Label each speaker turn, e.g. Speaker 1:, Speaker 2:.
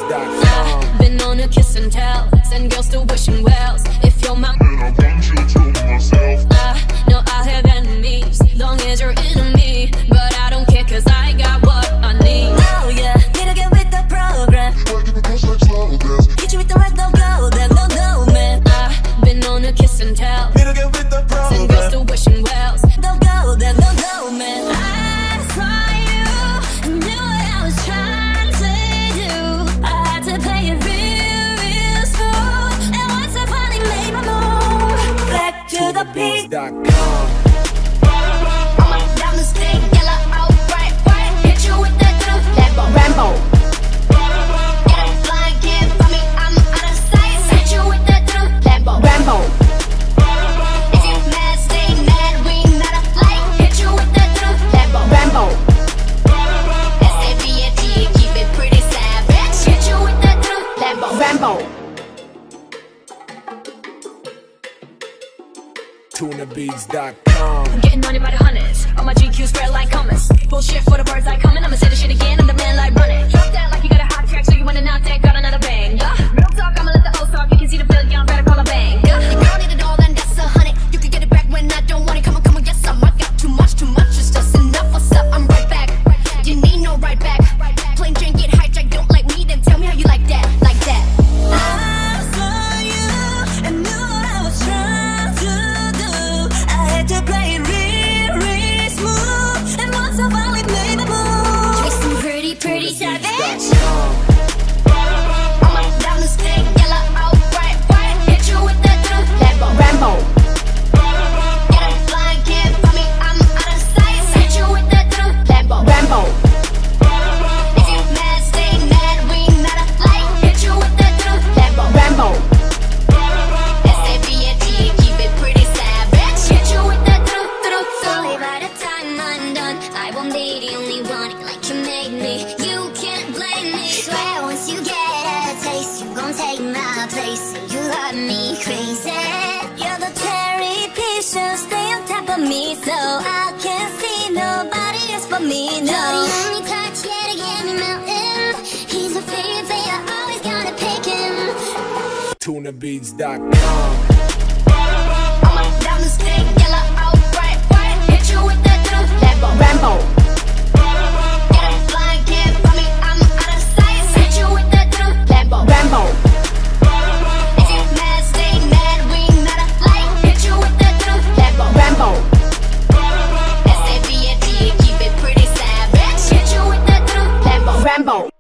Speaker 1: I've been on a kiss and tell, send girls to wishing wells. If you're my man, I want you to myself. I know I have enemies, long as you're enemy, but I don't care 'cause I got what I need. Oh yeah, need to get with the program. Hit you with the red, no go there, no man. I've been on a kiss and tell, need to get with the program. Send girls to wishing wells, no go there, no man. I saw you and knew what I was trying to do. I had to play it real smooth, and once I finally made my move, back to the beat.
Speaker 2: Rambo. Rambo.
Speaker 1: If you mad, stay mad, we not alike. Hit you with that Lambo.
Speaker 2: Rambo.
Speaker 1: S-A-V-A-T, keep it pretty savage. Hit you with that Lambo.
Speaker 2: Rambo.
Speaker 3: TunaBeats.com.
Speaker 1: I'm getting money by the hundreds. All my GQ spread like hummus. Bullshit for the birds like coming. I'ma say the shit again. I'm the man like running. Drop that like you got a hot track, so you wanna knock that, got another bang. Real talk, I'ma let the old talk. You can see the bill, y'all better call a bang.
Speaker 4: The girl need it all, then that's 100. You can get it back when I don't want it. Come on, yes, I got too much. It's just enough. What's up? I'm right back. You need no right back. Plain Jane get hijacked, don't like me, then tell me how you like that, like that.
Speaker 1: I saw you and knew what I was trying to do. I had to play it real smooth, and once I finally made the move,
Speaker 4: Make some pretty savage.
Speaker 1: I'm up down the stick, yellow, out, white. Hit you with that Lambo.
Speaker 2: Rambo.
Speaker 1: Get a flying kid for me, I'm out of sight. Hit you with that Lambo.
Speaker 2: Rambo.
Speaker 1: If you mad, stay mad, we not alike. Hit you with that Lambo.
Speaker 2: Rambo.
Speaker 1: S-A-V-A-T, keep it pretty savage. Hit you with that
Speaker 4: Slowly by the time I'm done, I won't be the only one like you made me. You can't blame me. Swear once you get a taste, you gon' take my place. You got me crazy.
Speaker 1: You're the cherry piece, so stay on top of me, so I can't see nobody else but me. No,
Speaker 4: You're the only touch, yeah, to get me melting. He's a favorite, I always gotta pick him.
Speaker 3: TunaBeats.com.
Speaker 1: I'm up down the stick, yellow, out, white. Hit you with that Lambo.
Speaker 2: Rambo.
Speaker 1: Get a flying kid for me, I'm out of sight. Hit you with that Lambo.
Speaker 2: Rambo.
Speaker 1: If you mad, stay mad, we not alike. Hit you with that Lambo.
Speaker 2: Rambo.
Speaker 1: S-A-V-A-T, keep it pretty savage. Hit you with that Lambo.
Speaker 2: Rambo.